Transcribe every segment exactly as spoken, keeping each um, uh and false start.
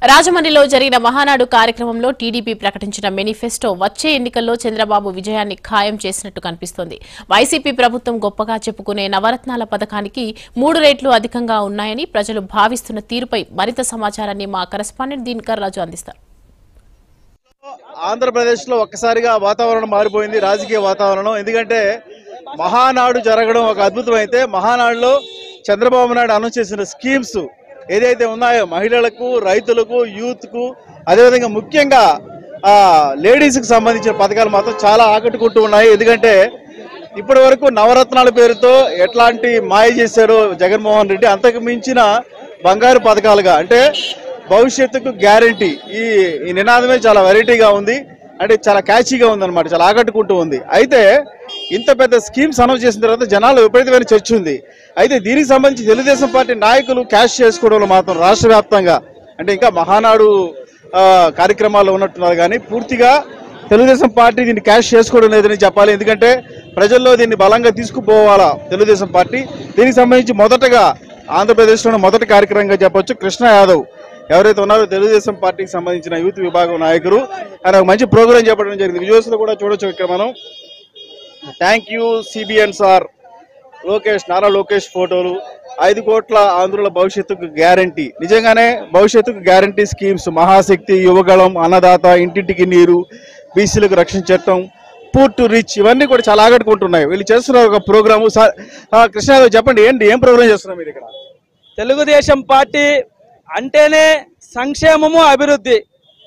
రాజమండ్రిలో జరిగిన మహానాడు కార్యక్రమంలో టీడీపీ ప్రకటించిన మేనిఫెస్టో వచ్చే ఎన్నికల్లో చంద్రబాబు విజయాన్ని ఖాయం చేసినట్టు కనిపిస్తోంది. వైసీపీ ప్రభుత్వం గొప్పగా చెప్పుకునే నవరత్నాల పథకానికి మూడు రేట్లు అధికంగా ఉన్నాయని ప్రజలు భావిస్తున్న తీరుపై మరింత సమాచారాన్ని మా కరెస్పాండెంట్ దినకర్ రాజు అందిస్తారు. ఆంధ్రప్రదేశ్ లో ఒక్కసారిగా వాతావరణం మారిపోయింది, రాజకీయ వాతావరణం. ఎందుకంటే మహానాడు జరగడం ఒక అద్భుతం. అయితే మహానాడులో చంద్రబాబు నాయుడు అనౌన్స్ చేసిన స్కీమ్స్ ఏదైతే ఉన్నాయో మహిళలకు, రైతులకు, యూత్ కు, అదేవిధంగా ముఖ్యంగా లేడీస్ కి సంబంధించిన పథకాలు మాత్రం చాలా ఆకట్టుకుంటూ ఉన్నాయి. ఎందుకంటే ఇప్పటి వరకు నవరత్నాల పేరుతో ఎట్లాంటి మాయ చేశారో జగన్మోహన్ రెడ్డి, అంతకు మించిన బంగారు పథకాలుగా, అంటే భవిష్యత్తుకు గ్యారంటీ, ఈ ఈ నినాదమే చాలా వెరైటీగా ఉంది. అంటే చాలా క్యాచీగా ఉందన్నమాట, చాలా ఆకట్టుకుంటూ ఉంది. అయితే ఇంత పెద్ద స్కీమ్స్ అనౌన్స్ చేసిన తర్వాత జనాలు విపరీతమైన చర్చ ఉంది. అయితే దీనికి సంబంధించి తెలుగుదేశం పార్టీ నాయకులు క్యాష్ చేసుకోవడంలో మాత్రం రాష్ట్ర వ్యాప్తంగా, అంటే ఇంకా మహానాడు కార్యక్రమాల్లో ఉన్నట్టున్నారు కానీ పూర్తిగా తెలుగుదేశం పార్టీ దీన్ని క్యాష్ చేసుకోవడం లేదని చెప్పాలి. ఎందుకంటే ప్రజల్లో దీన్ని బలంగా తీసుకుపోవాలా తెలుగుదేశం పార్టీ. దీనికి సంబంధించి మొదటగా ఆంధ్రప్రదేశ్లోని మొదటి కార్యక్రమంగా చెప్పొచ్చు కృష్ణ యాదవ్ ఎవరైతే ఉన్నారో తెలుగుదేశం పార్టీకి సంబంధించిన యూత్ విభాగం నాయకులు, ఆయన ఒక మంచి ప్రోగ్రాం చెప్పడం జరిగింది. విజువల్స్ లో కూడా చూడొచ్చు ఇక్కడ మనం. Thank you CBN sir Lokesh, Nara Lokesh ఫోటోలు, ఐదు కోట్ల ఆంధ్రుల భవిష్యత్తుకు గ్యారంటీ. నిజంగానే భవిష్యత్తుకు గ్యారంటీ స్కీమ్స్, మహాశక్తి, యువగళం, అన్నదాత, ఇంటింటికి నీరు, బీసీలకు రక్షణ చట్టం, పూర్ టు రిచ్, ఇవన్నీ కూడా చాలా ఆకట్టుకుంటున్నాయి. వీళ్ళు చేస్తున్నారు ఒక ప్రోగ్రాము. కృష్ణ యాదవ్ చెప్పండి, ఏంటి ఏం ప్రోగ్రామ్ చేస్తున్నారు మీరు ఇక్కడ? తెలుగుదేశం పార్టీ అంటేనే సంక్షేమము, అభివృద్ధి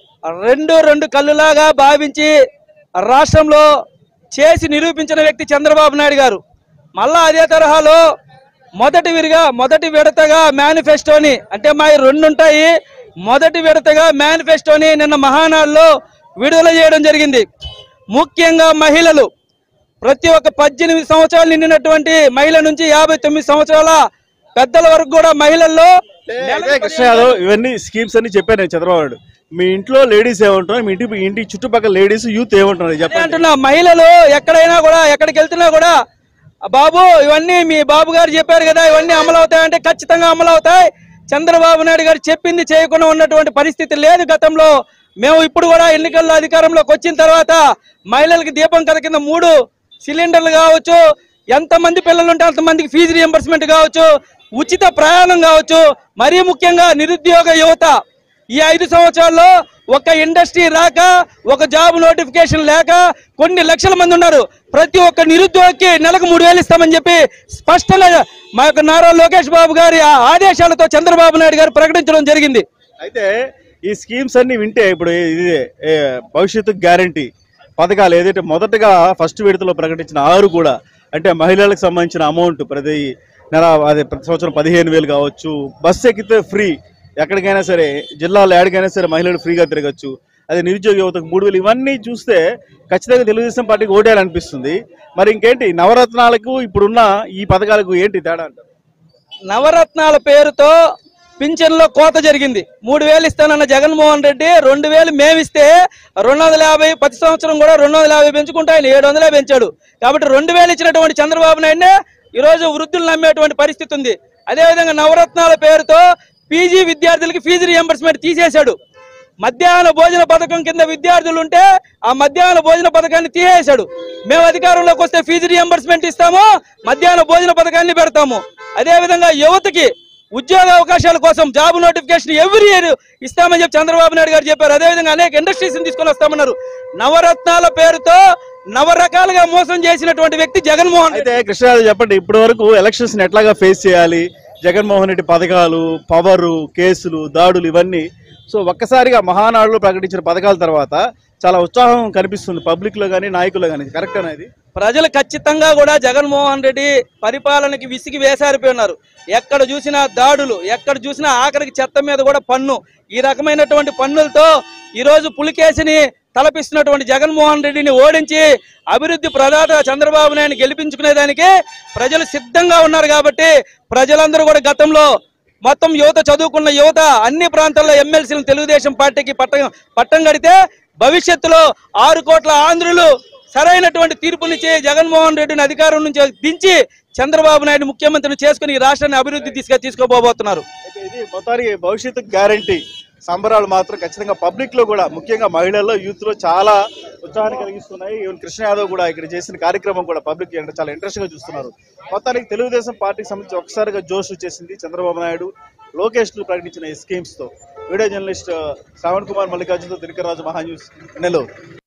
రెండు రెండు కళ్ళులాగా భావించి రాష్ట్రంలో చేసి నిరూపించిన వ్యక్తి చంద్రబాబు నాయుడు గారు. మళ్ళా అదే తరహాలో మొదటి విరిగా మొదటి విడతగా మేనిఫెస్టోని, అంటే మా రెండు ఉంటాయి, మొదటి విడతగా మేనిఫెస్టోని నిన్న మహానాడులో విడుదల చేయడం జరిగింది. ముఖ్యంగా మహిళలు, ప్రతి ఒక్క పద్దెనిమిది సంవత్సరాలు నిండినటువంటి మహిళ నుంచి యాభై తొమ్మిది సంవత్సరాల పెద్దల వరకు కూడా మహిళల్లో. కృష్ణ యాదవ్ ఇవన్నీ స్కీమ్స్ అన్ని చెప్పాను చంద్రబాబు నాయుడు. మీ ఇంట్లో లేడీస్ ఏమంటున్నారు, మీ ఇంటి ఇంటి చుట్టుపక్కల లేడీస్, యూత్ ఏమంటున్నారు చెప్పండి. అంటున్నా, మహిళలు ఎక్కడైనా కూడా, ఎక్కడికి వెళ్తున్నా కూడా, బాబు ఇవన్నీ మీ బాబు గారు చెప్పారు కదా, ఇవన్నీ అమలు అవుతాయంటే ఖచ్చితంగా అమలు అవుతాయి. చంద్రబాబు నాయుడు గారు చెప్పింది చేయకుండా ఉన్నటువంటి పరిస్థితి లేదు గతంలో. మేము ఇప్పుడు కూడా ఎన్నికల్లో అధికారంలోకి వచ్చిన తర్వాత మహిళలకి దీపం కథ కింద మూడు సిలిండర్లు కావచ్చు, ఎంతమంది పిల్లలు ఉంటే అంతమందికి ఫీజు రియంబర్స్మెంట్ కావచ్చు, ఉచిత ప్రయాణం కావచ్చు, మరీ ముఖ్యంగా నిరుద్యోగ యువత. ఈ ఐదు సంవత్సరాల్లో ఒక ఇండస్ట్రీ రాక, ఒక జాబ్ నోటిఫికేషన్ లేక కొన్ని లక్షల మంది ఉన్నారు. ప్రతి ఒక్క నిరుద్యోగికి నెలకు మూడు వేలు ఇస్తామని చెప్పి స్పష్టంగా మా యొక్క నారా లోకేష్ బాబు గారి ఆదేశాలతో చంద్రబాబు నాయుడు గారు ప్రకటించడం జరిగింది. అయితే ఈ స్కీమ్స్ అన్ని వింటే ఇప్పుడు ఇది భవిష్యత్తు గ్యారంటీ పథకాలు ఏదైతే మొదటగా ఫస్ట్ విడతలో ప్రకటించిన ఆరు కూడా, అంటే మహిళలకు సంబంధించిన అమౌంట్ ప్రతి నెల అదే ప్రతి సంవత్సరం పదిహేను వేలు కావచ్చు, బస్సు ఎక్కితే ఫ్రీ, ఎక్కడికైనా సరే జిల్లాలో ఎక్కడికైనా సరే మహిళలు ఫ్రీగా తిరగచ్చు, అదే నిరుద్యోగ యువతకు మూడు వేలు, ఇవన్నీ చూస్తే ఖచ్చితంగా తెలుగుదేశం పార్టీకి ఓటేయాలనిపిస్తుంది. మరి ఇంకేంటి నవరత్నాలకు ఇప్పుడున్న ఈ పథకాలకు ఏంటి తేడా అంటారు? నవరత్నాల పేరుతో పింఛన్లో కోత జరిగింది. మూడు వేలు ఇస్తానన్న జగన్మోహన్ రెడ్డి రెండు వేలు మేమిస్తే రెండు వందల యాభై ప్రతి సంవత్సరం కూడా రెండు వందల యాభై పెంచుకుంటే ఆయన ఏడు వందలే పెంచాడు. కాబట్టి రెండు వేలు ఇచ్చినటువంటి చంద్రబాబు నాయుడునే ఈరోజు వృద్ధులు నమ్మేటువంటి పరిస్థితి ఉంది. అదేవిధంగా నవరత్నాల పేరుతో పీజీ విద్యార్థులకి ఫీజు రియంబర్స్మెంట్ తీసేశాడు. మధ్యాహ్న భోజన పథకం కింద విద్యార్థులు ఉంటే ఆ మధ్యాహ్న భోజన పథకాన్ని తీసేశాడు. మేము అధికారంలోకి వస్తే ఫీజు రియంబర్స్మెంట్ ఇస్తాము, మధ్యాహ్న భోజన పథకాన్ని పెడతాము. అదేవిధంగా యువతకి ఉద్యోగ అవకాశాల కోసం జాబ్ నోటిఫికేషన్ ఎవ్రీ ఇయర్ ఇస్తామని చెప్పి చంద్రబాబు నాయుడు గారు చెప్పారు. అదేవిధంగా అనేక ఇండస్ట్రీస్ తీసుకొని వస్తామన్నారు. నవరత్నాల పేరుతో నవరకాలుగా మోసం చేసినటువంటి వ్యక్తి జగన్మోహన్. అయితే కృష్ణ చెప్పండి, ఇప్పటి వరకు ఎలక్షన్స్ ఎట్లాగా ఫేస్ చేయాలి, జగన్మోహన్ రెడ్డి పథకాలు, పవరు, కేసులు, దాడులు, ఇవన్నీ సో ఒక్కసారిగా మహానాడులో ప్రకటించిన పథకాల తర్వాత చాలా ఉత్సాహం కనిపిస్తుంది పబ్లిక్ లో కానీ నాయకుల్లో కానీ, కరెక్ట్ అనేది? ప్రజలు ఖచ్చితంగా కూడా జగన్మోహన్ రెడ్డి పరిపాలనకి విసిగి వేసారిపోయి ఉన్నారు. ఎక్కడ చూసినా దాడులు, ఎక్కడ చూసినా ఆఖరికి చెత్త మీద కూడా పన్ను, ఈ రకమైనటువంటి పన్నులతో ఈరోజు పులికేసిని తలపిస్తున్నటువంటి జగన్మోహన్ రెడ్డిని ఓడించి అభివృద్ధి ప్రదాత చంద్రబాబు నాయుడు గెలిపించుకునేదానికి ప్రజలు సిద్ధంగా ఉన్నారు. కాబట్టి ప్రజలందరూ కూడా గతంలో మొత్తం యువత, చదువుకున్న యువత అన్ని ప్రాంతాల్లో ఎమ్మెల్సీలను తెలుగుదేశం పార్టీకి పట్టం పట్టం కడితే భవిష్యత్తులో ఆరు కోట్ల ఆంధ్రులు సరైనటువంటి తీర్పునిచ్చి జగన్మోహన్ రెడ్డిని అధికారం నుంచి దించి చంద్రబాబు నాయుడు ముఖ్యమంత్రిని చేసుకుని ఈ రాష్ట్రాన్ని అభివృద్ధి దిశగా తీసుకోబోతున్నారు. ఇది మొత్తానికి భవిష్యత్తు గ్యారంటీ సంబరాలు మాత్రం ఖచ్చితంగా పబ్లిక్ లో కూడా ముఖ్యంగా మహిళల్లో యూత్ లో చాలా ఉత్సాహాన్ని కలిగిస్తున్నాయి. ఈవెన్ కృష్ణ యాదవ్ కూడా ఇక్కడ చేసిన కార్యక్రమం కూడా పబ్లిక్ చాలా ఇంట్రెస్ట్ గా చూస్తున్నారు. మొత్తానికి తెలుగుదేశం పార్టీకి సంబంధించి ఒకసారిగా జోష్ వచ్చేసింది చంద్రబాబు నాయుడు లోకేష్ ప్రకటించిన ఈ స్కీమ్స్ తో. వీడియో జర్నలిస్ట్ శ్రావణ్ కుమార్ మల్లికార్జునతో దినకర్ రాజు, మహా న్యూస్, నెల్లూరు.